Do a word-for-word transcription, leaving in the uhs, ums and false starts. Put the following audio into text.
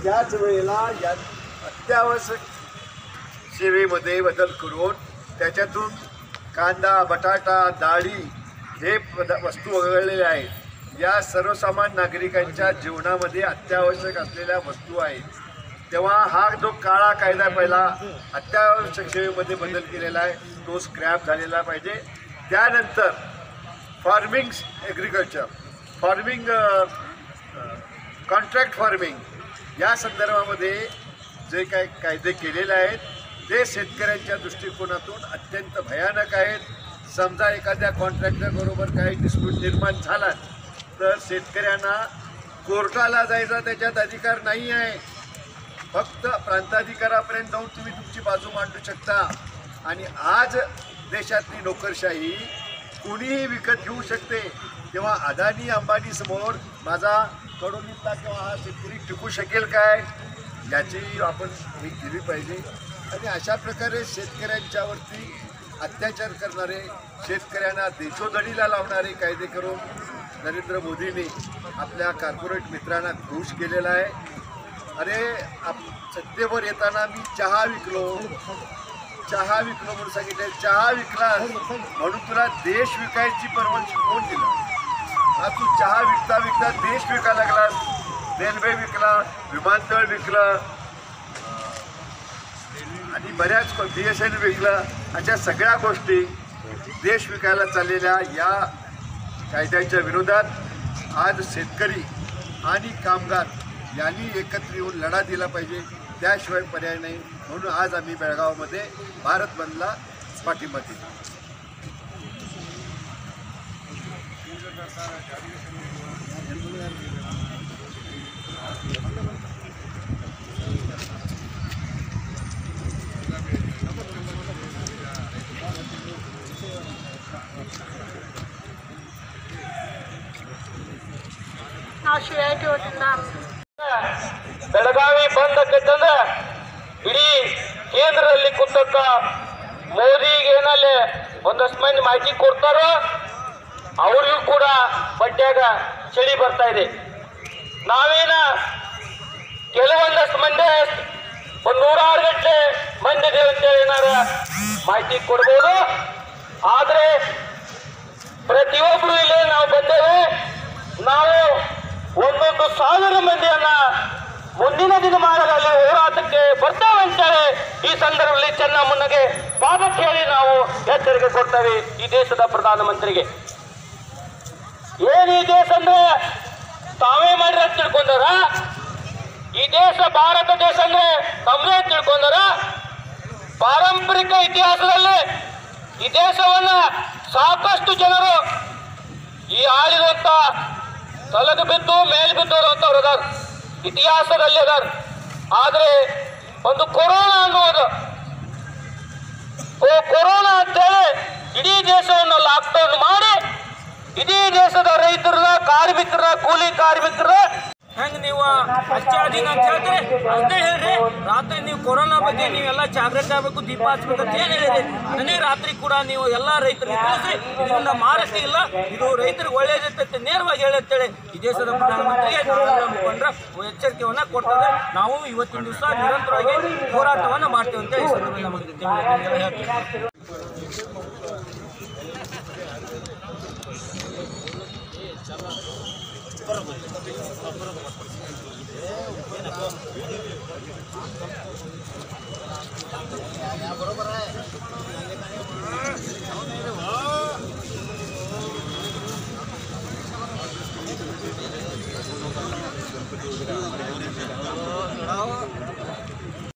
त्याच वेळेला या अत्यावश्यक सेवेमध्ये बदल करून त्याच्यातून कांदा, बटाटा, डाळी हे पद वस्तू वगळलेले आहेत. या सर्वसामान्य नागरिकांच्या जीवनामध्ये अत्यावश्यक असलेल्या वस्तू आहेत. तेव्हा हा जो काळा कायदा पहिला अत्यावश्यक सेवेमध्ये बदल केलेला आहे तो स्क्रॅप झालेला पाहिजे. त्यानंतर farming agriculture, farming contract farming या संदर्भामध्ये जे काही कायदे केलेले आहेत ते शेतकऱ्यांच्या दृष्टिकोनातून अत्यंत भयानक आहेत. समजा एखाद्या कॉन्ट्रॅक्टरबरोबर काही डिस्प्यूट निर्माण झाला तर शेतकऱ्यांना कोर्टाला जायचा त्याच्यात अधिकार नाही आहे. फक्त प्रांताधिकारापर्यंत जाऊन तुम्ही तुमची बाजू मांडू शकता. आणि आज देशातली नोकरशाही कुणीही विकत घेऊ शकते. तेव्हा अदानी अंबानी समोर माझा कडोलीतला किंवा हा शेतकरी टिकू शकेल काय याची आपण ही केली पाहिजे. आणि अशा प्रकारे शेतकऱ्यांच्यावरती अत्याचार करणारे, शेतकऱ्यांना देशोधडीला लावणारे कायदे करून नरेंद्र मोदींनी आपल्या कॉर्पोरेट मित्रांना खुश केलेला आहे. अरे आप सत्तेवर येताना मी चहा विकलो चहा विकलो म्हणून सांगितलं. चहा विकला म्हणून तुला देश विकायची परवानगी कोण दिलं? हा तू चहा विकता विकता देश विकायला लागलास. रेल्वे विकला, विमानतळ विकलं आणि बऱ्याच बी एस एन विकलं. अशा सगळ्या गोष्टी देश विकायला चाललेल्या या कायद्याच्या विरोधात आज शेतकरी आणि कामगार यांनी एकत्र येऊन लढा दिला पाहिजे. त्याशिवाय पर्याय नाही. म्हणून आज आम्ही बेळगावमध्ये भारत बंदला पाठिंबा दिला. ಬೆಳಗಾವಿ ಬಂದಕ್ಕಂದ್ರೆ ಇಡೀ ಕೇಂದ್ರದಲ್ಲಿ ಕೂತಂತ ಮೋದಿಗೆ ಏನಲ್ಲಿ ಒಂದಷ್ಟು ಮಂದಿ ಮಾಹಿತಿ ಕೊಡ್ತಾರೋ ಅವ್ರಿಗೂ ಕೂಡ ಬಡ್ಡ್ಯಾಗ ಚಳಿ ಬರ್ತಾ ಇದೆ. ನಾವೇನ ಕೆಲವೊಂದಷ್ಟು ಮಂದಿ ಒಂದು ನೂರಾರು ಗಂಟೆ ಮಂದಿ ಅಂತೇಳಿ ಏನಾರ ಮಾಹಿತಿ ಕೊಡ್ಬೋದು. ಆದ್ರೆ ಪ್ರತಿಯೊಬ್ಬರು ಇಲ್ಲಿ ನಾವು ಬಂದೇವೆ. ನಾವು ಒಂದೊಂದು ಸಾವಿರ ಮಂದಿಯನ್ನ ಮುಂದಿನ ದಿನಮಾನಗಳಲ್ಲಿ ಹೋರಾಟಕ್ಕೆ ಬರ್ತಾವೆ ಅಂತೇಳಿ ಈ ಸಂದರ್ಭದಲ್ಲಿ ಚೆನ್ನಮ್ಮನಿಗೆ ಪಾದಕ್ಕೆ ಹೇಳಿ ನಾವು ಎಚ್ಚರಿಕೆ ಕೊಡ್ತೇವೆ. ಈ ದೇಶದ ಪ್ರಧಾನಮಂತ್ರಿಗೆ ಏನ್ ಈ ದೇಶ ಅಂದ್ರೆ ತಾವೇ ಮಾಡಿರ ತಿಳ್ಕೊಂಡಾರ? ಈ ದೇಶ ಭಾರತ ದೇಶ ಅಂದ್ರೆ ತಮ್ಮದೇ ತಿಳ್ಕೊಂಡಾರ? ಪಾರಂಪರಿಕ ಇತಿಹಾಸದಲ್ಲಿ ಈ ದೇಶವನ್ನ ಸಾಕಷ್ಟು ಜನರು ಈ ಆಳಿರುವಂತ ತಲೆಗೆ ಬಿದ್ದು ಮೇಲೆ ಬಿದ್ದವರು ಅಂತವ್ರು ಅದಾರ, ಇತಿಹಾಸದಲ್ಲಿ ಅದಾರ. ಆದ್ರೆ ಒಂದು ಕೊರೋನಾ ಅನ್ನೋದು ಕೊರೋನಾ ಅಂತೇಳಿ ಇಡೀ ದೇಶವನ್ನು ಲಾಕ್ಡೌನ್ ಮಾಡಿ ಇಡೀ ದೇಶದ ರೈತರನ್ನ, ಕಾರ್ಮಿಕರ, ಕೂಲಿ ಕಾರ್ಮಿಕರ ಹೆಂಗ್ ನೀವು ಹಚ್ಚಾದೀನ ಅಂತ ಹೇಳ್ತೀರಿ ಅಷ್ಟೇ ಹೇಳ್ರಿ. ರಾತ್ರಿ ನೀವು ಕೊರೋನಾ ಬಗ್ಗೆ ನೀವೆಲ್ಲ ಜಾಗೃತಿ ಆಗಬೇಕು, ದೀಪ ಹಚ್ಬೇಕು ಅಂತ ಏನ್ ಹೇಳಿರಿ ಅದನ್ನೇ ರಾತ್ರಿ ಕೂಡ ನೀವು ಎಲ್ಲ ರೈತರಿಗೆ ತಿಳಿಸ್ರಿ. ಇದರಿಂದ ಮಾರಕ್ಕೆ ಇಲ್ಲ, ಇದು ರೈತರಿಗೆ ಒಳ್ಳೇದಿರ್ತೈತೆ ನೇರವಾಗಿ ಹೇಳತ್ತೇಳಿ ಈ ದೇಶದ ಪ್ರಧಾನಮಂತ್ರಿಗೆ ನಾವೆಲ್ಲ ಮುಖಂಡರ ಎಚ್ಚರಿಕೆಯನ್ನ ಕೊಡ್ತಾರೆ. ನಾವು ಇವತ್ತಿನ ದಿವಸ ನಿರಂತರವಾಗಿ ಹೋರಾಟವನ್ನ ಮಾಡ್ತೇವೆ ಅಂತ ಈ ಸಂದರ್ಭದಲ್ಲಿ ನಮಗೆ ಹೇಳ್ತೀವಿ. बरोबर आहे.